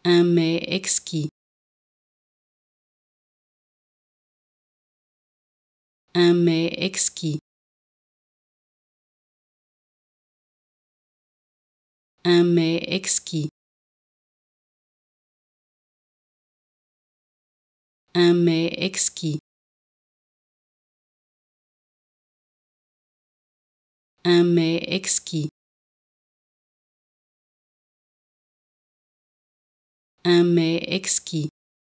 Un mets exquis. Un mets exquis. Un mets exquis. Un mets exquis. Un mets exquis. Un mets exquis.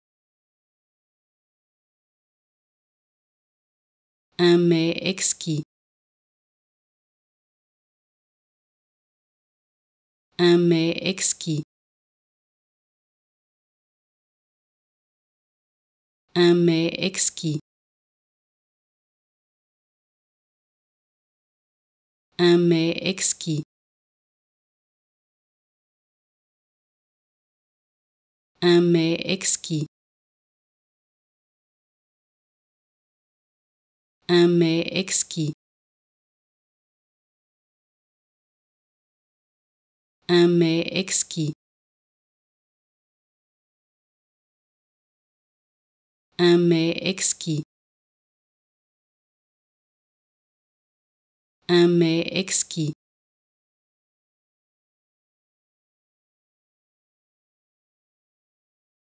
Un mets exquis. Un mets exquis. Un mets exquis. Un mets exquis. Un mets exquis. Un mets exquis. Un mets exquis. Un mets exquis. Un mets exquis.